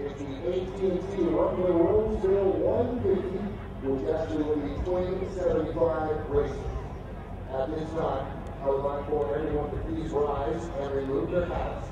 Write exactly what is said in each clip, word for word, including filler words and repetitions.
It's the A T and T Rumbling Roseville one fifty, which actually will be twenty seventy-five racing. At this time, I would like for everyone to please rise and remove their hats.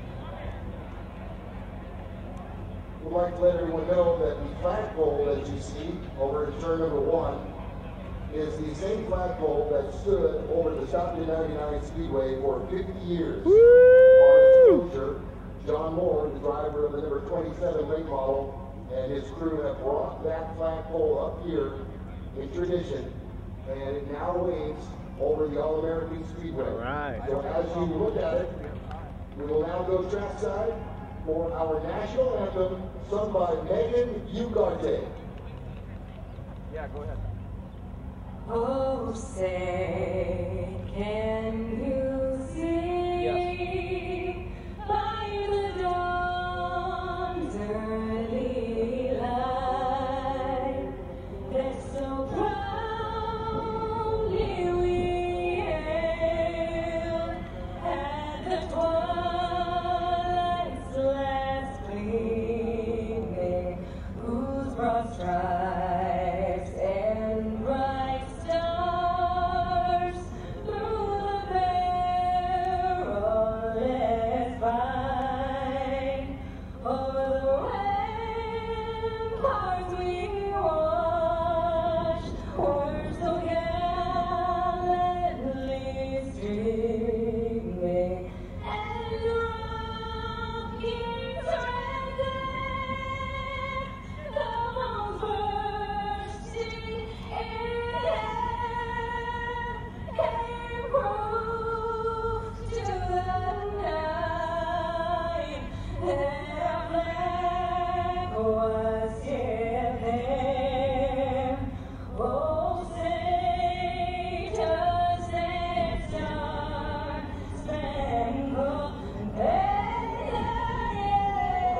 We'd like to let everyone know that the flagpole that you see over in turn number one is the same flagpole that stood over the South ninety-nine Speedway for fifty years. Woo! On its closure, John Moore, the driver of the number twenty-seven late model, and his crew have brought that flagpole up here in tradition, and it now waves over the All-American Speedway. All right. So as you look at it, we will now go trackside for our national anthem, sung by Megan Ugarte. Yeah, go ahead. Oh, say, can you see Yes. by the dawn's early light that so proudly we hailed at the twilight's last gleaming, whose broad stripes and bright stars through the perilous fight over the ramparts we watched were so gallantly streaming, and the rocking surrendered the most bursting in came proof to the night that our flag was yet there. Oh, say does that star-spangled banner yet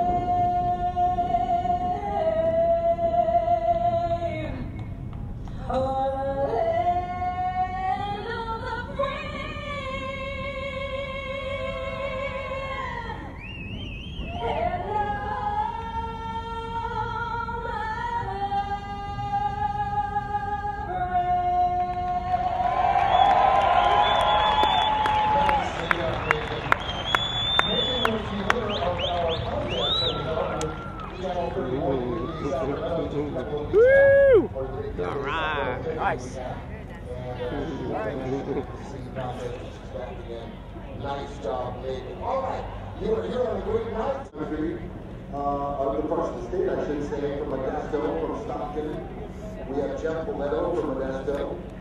wave o'er the land of the free and the home of Megan was the winner of our contest that we held with Channel thirty-one here this afternoon, just a couple of weeks Woo! back. Or the big All right. Nice. Nice job, Megan. All right, you are here on a great night. Uh, of the parts of the state, I should say, from Modesto, from Stockton. We have Jeff Boletto from Modesto.